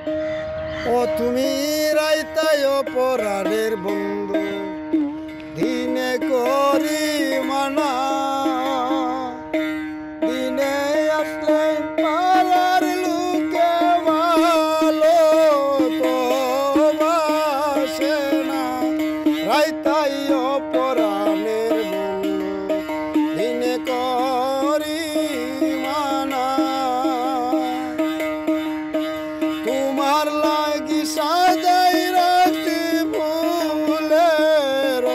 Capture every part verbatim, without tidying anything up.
ও তুমি রাইতায় পরাণের বন্ধু, দিনে করি মানা, দিনে আসলে পালার লোকে ভালো তো বাসে না। রাইতায় পরাণের বন্ধু, দিনে করি মানা। তোমার লাগি সাজাই রাখি ফুলের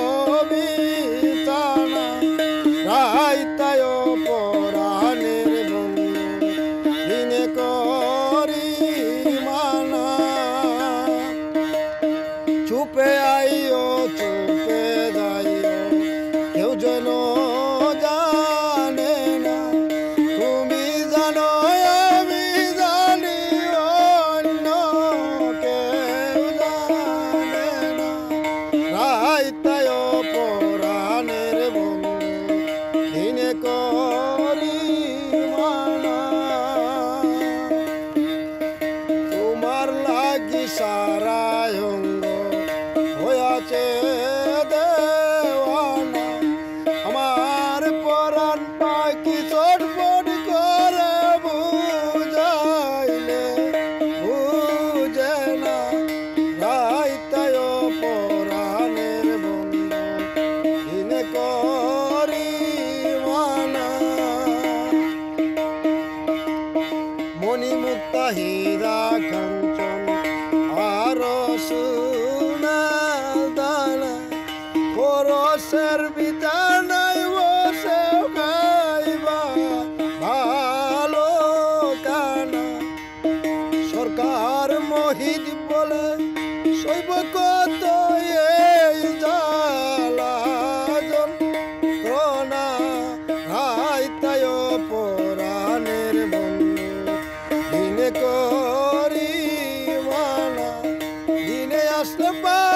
বিছানা, রাইতায় পরাণের বন্ধু, দিনে করি মানা। চুপে আইও চুপে যাইও, কেউ যেন জানে না। তুমি জানো আমি জানি, অন্য কেউ জানে না। রাইতায় পরাণের বন্ধু, দিনে করি মানা। তোমার লাগি সারা অঙ্গ হইয়াছে দেওয়ানা, আমার পরাণ পাখি ছটফট করে বুঝাইলে বুঝে না। রাইতায় পরাণের বন্ধু, দিনে করি মানা। মণিমুক্তা হীরা কাঞ্চন আর সোনা দানা, পরশের বিছানায় বসে খাইবা ভালো কানা। সরকার মহিদ বলে সইব কত এই জ্বালা যন্ত্রণা। রাইতায় পরাণের বন্ধু, দিনে করি মানা, দিনে আসলে